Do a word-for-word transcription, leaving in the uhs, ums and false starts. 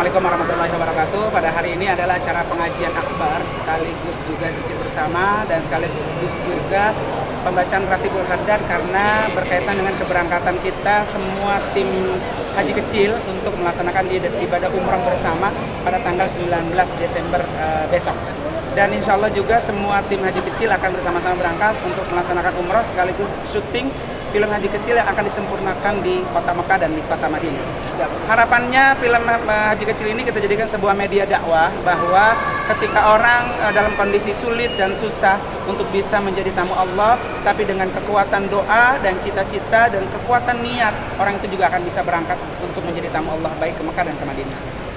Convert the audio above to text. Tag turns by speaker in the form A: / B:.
A: Assalamualaikum warahmatullahi wabarakatuh. Pada hari ini adalah acara pengajian akbar sekaligus juga zikir bersama dan sekaligus juga pembacaan Ratibul Haddad karena berkaitan dengan keberangkatan kita semua tim haji kecil untuk melaksanakan ibadah umrah bersama pada tanggal sembilan belas Desember uh, besok. Dan insya Allah juga semua tim haji kecil akan bersama-sama berangkat untuk melaksanakan umrah sekaligus syuting film haji kecil yang akan disempurnakan di kota Mekah dan di kota Madinah. Harapannya film haji kecil ini kita jadikan sebuah media dakwah bahwa ketika orang dalam kondisi sulit dan susah untuk bisa menjadi tamu Allah, tapi dengan kekuatan doa dan cita-cita dan kekuatan niat, orang itu juga akan bisa berangkat untuk menjadi tamu Allah baik ke Mekah dan ke Madinah.